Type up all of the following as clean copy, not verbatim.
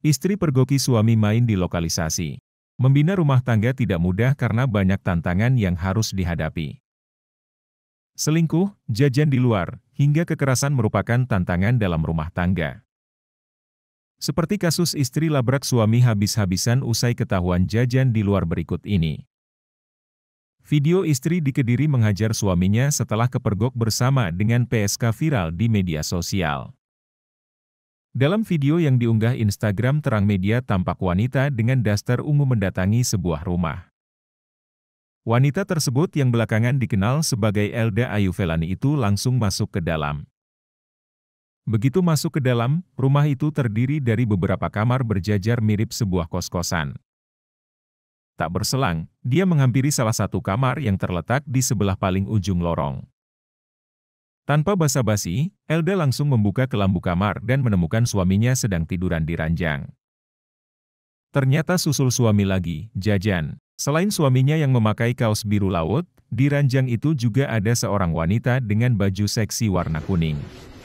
Istri pergoki suami main di lokalisasi. Membina rumah tangga tidak mudah karena banyak tantangan yang harus dihadapi. Selingkuh, jajan di luar, hingga kekerasan merupakan tantangan dalam rumah tangga. Seperti kasus istri labrak suami habis-habisan usai ketahuan jajan di luar berikut ini. Video istri di Kediri menghajar suaminya setelah kepergok bersama dengan PSK viral di media sosial. Dalam video yang diunggah Instagram Terang Media tampak wanita dengan daster ungu mendatangi sebuah rumah. Wanita tersebut yang belakangan dikenal sebagai Elda Ayuvelani itu langsung masuk ke dalam. Begitu masuk ke dalam, rumah itu terdiri dari beberapa kamar berjajar mirip sebuah kos-kosan. Tak berselang, dia menghampiri salah satu kamar yang terletak di sebelah paling ujung lorong. Tanpa basa-basi, Elda langsung membuka kelambu kamar dan menemukan suaminya sedang tiduran di ranjang. Ternyata susul suami lagi, jajan. Selain suaminya yang memakai kaos biru laut, di ranjang itu juga ada seorang wanita dengan baju seksi warna kuning.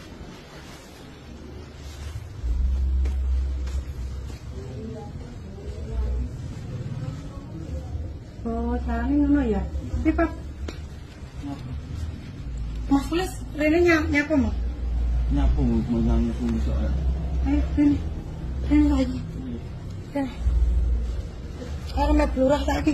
Oh, caranya ngono ya. Tapi Pak, Mas Pulis, Rene nyapu mau? Nyapu, mau nyapu soal. Ayo, Rene lagi. Ayo, mau blurah lagi.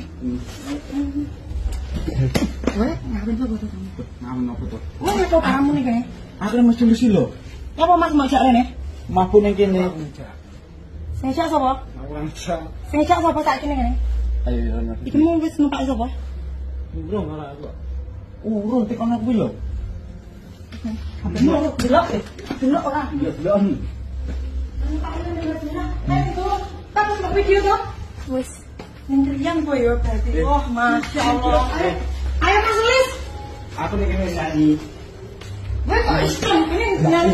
Weh, ngapain tuh buat kamu? Ngapain apa tuh? Oh, nyapu kamu nih kayaknya. Aku mesti lusi lo. Apa Mas mau jak Rene? Mampu nih kini. Saya jak siapa? Saya jak siapa saat ini kayaknya? Ayo, Iki mau wis numpak siapa? Urung malah aku. Urung tekan aku yo. Delok, delok orang. Ya belum. Itu, kamu mau video tuh? Wis, ngeriang gue ya berarti. Oh, masya Allah. Ayo Mas Lis. Aku nih kini nyanyi. Gue kok iseng ini nyanyi.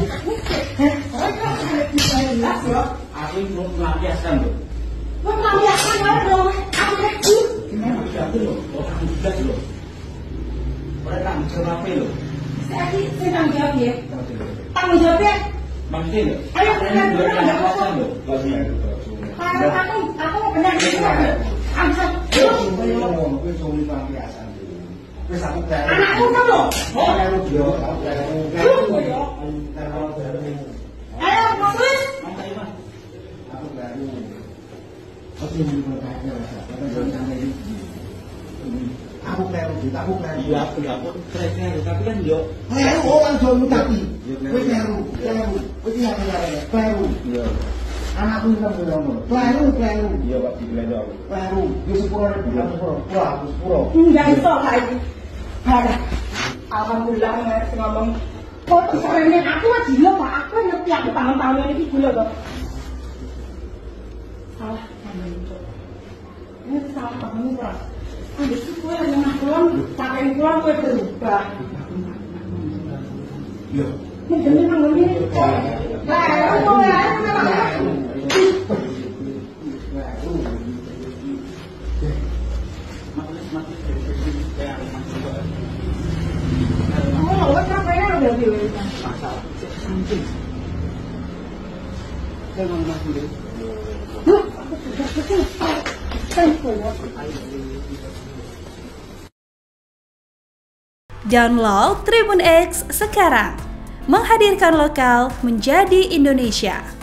Aku belum melampiaskan loh. Gue melampiaskan dong. Aku kecil. Gimana aku loh? Aku jelas loh. Mereka mencerap lo. Saya tanggung jawab ya. Tanggung jawabnya. Maksudnya, Ayo, benar apa? Aku mau benar gitu. Anakku kan lo. Ayo, Mas Lis. Aku kleru, iya aku dapur kleru, tapi kan yo kleru orang jono tapi kowe kleru, kowe iki kleru. Iya. Anakku kan ngono. Kleru. Iya Pak digledok. Kleru, yo 10.000 aku 10. Enggak iso lagi. Ada. Alhamdulillah ngomong. Kok sarene aku mah gila Pak. Aku ngerti aku tahun-tahun iki gila kok. Salah ini salah kamu Pak. Habis itu gue yang ngakon, pakai pulang gue berubah. Iya. Ini nanggung ini. Download Tribun X sekarang, menghadirkan lokal menjadi Indonesia.